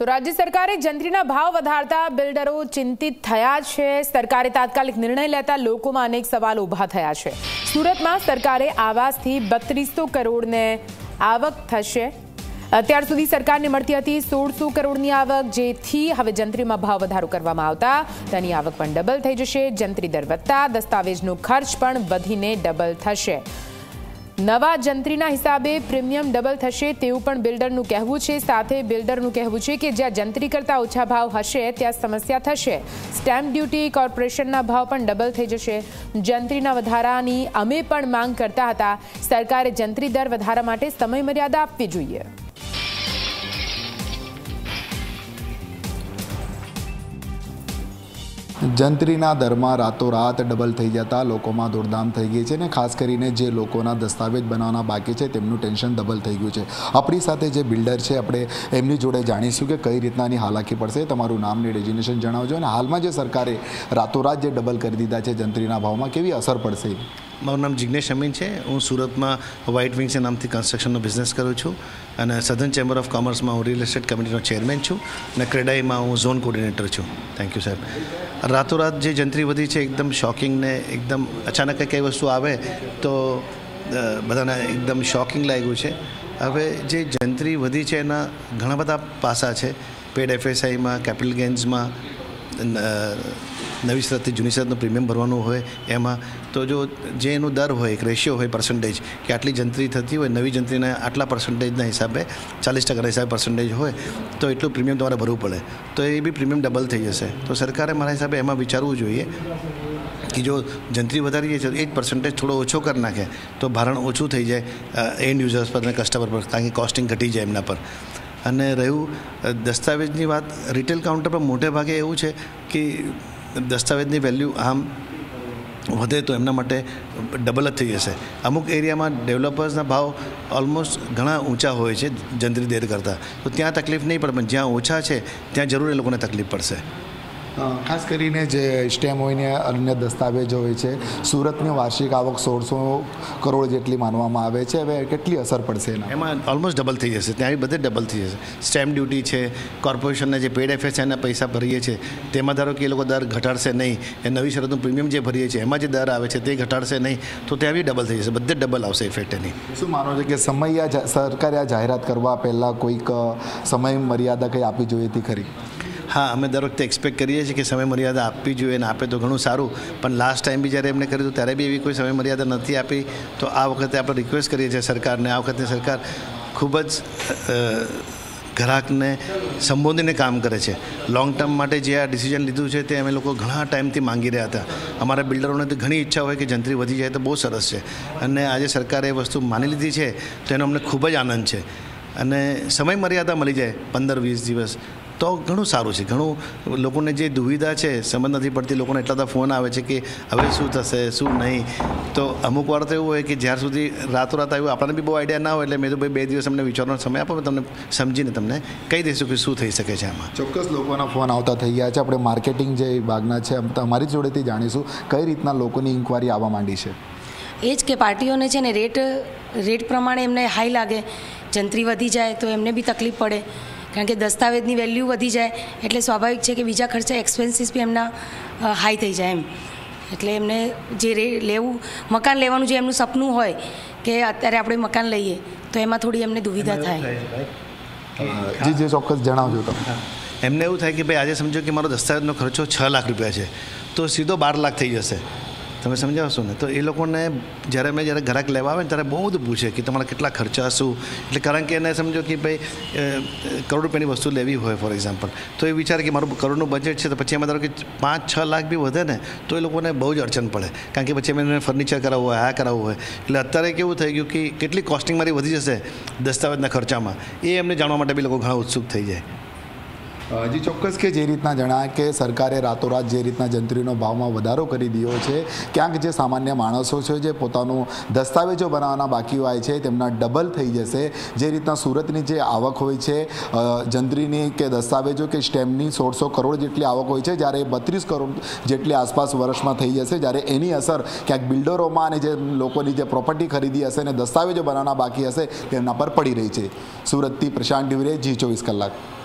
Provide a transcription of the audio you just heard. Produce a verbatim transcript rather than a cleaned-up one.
તો રાજ્ય સરકારે જંત્રીના ભાવ વધારતા બિલ્ડરો ચિંતિત થયા છે। સરકારે તાત્કાલિક નિર્ણય લેતા લોકોમાં અનેક સવાલો ઊભા થયા છે। સુરતમાં સરકારે આવાસથી બત્રીસો કરોડને આવક થશે। અત્યાર સુધી સરકારને મળતી હતી સોળસો કરોડની આવક, જેથી હવે જંત્રીમાં ભાવ વધારો કરવામાં આવતા તેની આવક પણ ડબલ થઈ જશે। જંત્રી દર વધતા દસ્તાવેજનો ખર્ચ પણ વધીને ડબલ થશે। નવા જંત્રીના હિસાબે પ્રીમિયમ ડબલ થશે તેવું પણ બિલ્ડરનું કહેવું છે। સાથે બિલ્ડરનું કહેવું છે કે જ્યાં જંત્રી કરતાં ઓછા ભાવ હશે ત્યાં સમસ્યા થશે। સ્ટેમ્પ ડ્યુટી, કોર્પોરેશનના ભાવ પણ ડબલ થઈ જશે। જંત્રીના વધારાની અમે પણ માંગ કરતા હતા। સરકારે જંત્રી દર વધારા માટે સમય મર્યાદા આપવી જોઈએ। જંત્રીના દરમાં રાતોરાત ડબલ થઈ જતા લોકોમાં દોડધામ થઈ ગઈ છે ને ખાસ કરીને જે લોકોના દસ્તાવેજ બનાવવાના બાકી છે તેમનું ટેન્શન ડબલ થઈ ગયું છે। આપણી સાથે જે બિલ્ડર છે આપણે એમની જોડે જાણીશું કે કઈ રીતનાની હાલાકી પડશે। તમારું નામ ને ડેઝિગ્નેશન જણાવજો અને હાલમાં જે સરકારે રાતોરાત જે ડબલ કરી દીધા છે જંત્રીના ભાવમાં કેવી અસર પડશે? મારું નામ જિગ્નેશ અમીન છે। હું સુરતમાં વ્હાઇટ વિંગ્સ નામથી કન્સ્ટ્રક્શનનો બિઝનેસ કરું છું અને સધર્ન ચેમ્બર ઓફ કોમર્સમાં હું રિયલ એસ્ટેટ કમિટીનો ચેરમેન છું અને ક્રેડાઈમાં હું ઝોન કોર્ડિનેટર છું। થેન્ક યુ સાહેબ। રાતોરાત જે જંત્રી વધી છે એકદમ શોકિંગ ને એકદમ અચાનક કઈ વસ્તુ આવે તો બધાને એકદમ શોકિંગ લાગ્યું છે। હવે જે જંત્રી વધી છે એના ઘણા બધા પાસા છે। પેડ એફએસઆઈમાં, કેપિટલ ગેન્સમાં, નવી શરતથી જૂની શરતનું પ્રીમિયમ ભરવાનું હોય એમાં તો જો જે એનું દર હોય એક રેશિયો હોય પર્સન્ટેજ કે આટલી જંત્રી થતી હોય નવી જંત્રીના આટલા પર્સન્ટેજના હિસાબે ચાલીસ ટકાના હિસાબે પર્સન્ટેજ હોય તો એટલું પ્રીમિયમ તમારે ભરવું પડે તો એ બી પ્રીમિયમ ડબલ થઈ જશે। તો સરકારે મારા હિસાબે એમાં વિચારવું જોઈએ કે જો જંત્રી વધારીએ છે એ જ પર્સન્ટેજ થોડો ઓછો કરી નાખે તો ભારણ ઓછું થઈ જાય એન્ડ યુઝર્સ પર અને કસ્ટમર પર, કારણ કે કોસ્ટિંગ ઘટી જાય એમના પર। અને રહ્યું દસ્તાવેજની વાત, રિટેલ કાઉન્ટર પર મોટે ભાગે એવું છે કે દસ્તાવેજની વેલ્યુ આમ વધે તો એમના માટે ડબલ જ થઈ જશે। અમુક એરિયામાં ડેવલપર્સના ભાવ ઓલમોસ્ટ ઘણા ઊંચા હોય છે જંત્રી દેર કરતાં, તો ત્યાં તકલીફ નહીં પડે, પણ જ્યાં ઓછા છે ત્યાં જરૂર એ લોકોને તકલીફ પડશે। ખાસ કરીને જે સ્ટેમ્પ હોય ને અન્ય દસ્તાવેજો હોય છે, સુરતની વાર્ષિક આવક સોળસો કરોડ જેટલી માનવામાં આવે છે। હવે કેટલી અસર પડશે એના? એમાં ઓલમોસ્ટ ડબલ થઈ જશે, ત્યાં બધે ડબલ થઈ જશે। સ્ટેમ્પ ડ્યુટી છે, કોર્પોરેશનના જે પેડ એફએસઆઈના પૈસા ભરીએ છીએ તેમાં ધારો કે એ લોકો દર ઘટાડશે નહીં, એ નવી શરતનું પ્રીમિયમ જે ભરીએ છીએ એમાં જે દર આવે છે તે ઘટાડશે નહીં, તો ત્યાં બી ડબલ થઈ જશે, બધે ડબલ આવશે ઇફેક્ટ એની। શું માનો છે કે સમય સરકારે આ જાહેરાત કરવા પહેલાં કોઈક સમય મર્યાદા કંઈ આપવી જોઈએ હતી ખરી? હા, અમે દર વખતે એક્સપેક્ટ કરીએ છીએ કે સમય મર્યાદા આપવી જોઈએ અને આપે તો ઘણું સારું, પણ લાસ્ટ ટાઈમ બી જ્યારે એમને કર્યું હતું ત્યારે બી એવી કોઈ સમય મર્યાદા નથી આપી। તો આ વખતે આપણે રિક્વેસ્ટ કરીએ છીએ સરકારને, આ વખતે સરકાર ખૂબ જ ગ્રાહકને સંબોધીને કામ કરે છે। લોંગ ટર્મ માટે જે આ ડિસિઝન લીધું છે તે અમે લોકો ઘણા ટાઈમથી માંગી રહ્યા હતા। અમારા બિલ્ડરોને તો ઘણી ઈચ્છા હોય કે જંત્રી વધી જાય તો બહુ સરસ છે, અને આજે સરકારે એ વસ્તુ માની લીધી છે તો એનો અમને ખૂબ જ આનંદ છે। અને સમય મર્યાદા મળી જાય પંદર વીસ દિવસ તો ઘણું સારું છે। ઘણું લોકોને જે દુવિધા છે સમજ નથી પડતી, લોકોને એટલા બધા ફોન આવે છે કે હવે શું થશે શું નહીં, તો અમુક વાર તો એવું હોય કે જ્યાર સુધી રાતોરાત આવ્યું આપણને બી બહુ આઈડિયા ના હોય, એટલે મેં તો ભાઈ બે દિવસ અમને વિચારવાનો સમય આપો, તમને સમજીને તમને કહી દઈશું કે શું થઈ શકે છે આમાં। ચોક્કસ લોકોના ફોન આવતા થઈ ગયા છે। આપણે માર્કેટિંગ જે વિભાગના છે અમારી જોડેથી જાણીશું કઈ રીતના લોકોની ઇન્કવાયરી આવવા માંડી છે। એ જ કે પાર્ટીઓને છે ને રેટ રેટ પ્રમાણે એમને હાઈ લાગે, જંત્રી વધી જાય તો એમને બી તકલીફ પડે, કારણ કે દસ્તાવેજની વેલ્યુ વધી જાય એટલે સ્વાભાવિક છે કે બીજા ખર્ચા એક્સપેન્સીસ બી એમના હાઈ થઈ જાય એમ। એટલે એમને જે રે લેવું મકાન લેવાનું જે એમનું સપનું હોય કે અત્યારે આપણે મકાન લઈએ તો એમાં થોડી એમને દુવિધા થાય। જી જી ચોક્કસ જણાવજો તમે। એમને એવું થાય કે ભાઈ આજે સમજો કે મારો દસ્તાવેજનો ખર્ચો છ લાખ રૂપિયા છે તો સીધો બાર લાખ થઈ જશે, તમે સમજાવશો ને? તો એ લોકોને જ્યારે મેં જ્યારે ગ્રાહક લેવા આવે ને ત્યારે બહુ બધું પૂછે કે તમારા કેટલા ખર્ચા શું, એટલે કારણ કે એને સમજો કે ભાઈ કરોડ રૂપિયાની વસ્તુ લેવી હોય ફોર એક્ઝામ્પલ, તો એ વિચારે કે મારું કરોડનું બજેટ છે તો પછી એમાં ધારો કે પાંચ છ લાખ બી વધે ને તો એ લોકોને બહુ જ અડચણ પડે, કારણ કે પછી એમને ફર્નિચર કરાવવું હોય, આ કરાવવું હોય, એટલે અત્યારે કેવું થઈ ગયું કે કેટલી કોસ્ટિંગ મારી વધી જશે દસ્તાવેજના ખર્ચામાં, એ એમને જાણવા માટે બી લોકો ઘણા ઉત્સુક થઈ જાય। જી ચોક્કસ કે જે રીતના જણાય કે સરકારે રાતોરાત જે રીતના જંત્રીનો ભાવમાં વધારો કરી દીધો છે, ક્યાંક જે સામાન્ય માણસો છે જે પોતાનું દસ્તાવેજો બનાવવાના બાકી હોય છે તેમના ડબલ થઈ જશે। જે રીતના સુરતની જે આવક હોય છે જંત્રીની કે દસ્તાવેજો કે સ્ટેમ્પની સોળસો કરોડ જેટલી આવક હોય છે, જ્યારે બત્રીસ કરોડ જેટલી આસપાસ વર્ષમાં થઈ જશે, જ્યારે એની અસર ક્યાંક બિલ્ડરોમાં અને જે લોકોની જે પ્રોપર્ટી ખરીદી હશે અને દસ્તાવેજો બનાવવાના બાકી હશે તેમના પર પડી રહી છે। સુરતથી પ્રશાંત ડિવરે, જી ચોવીસ કલાક।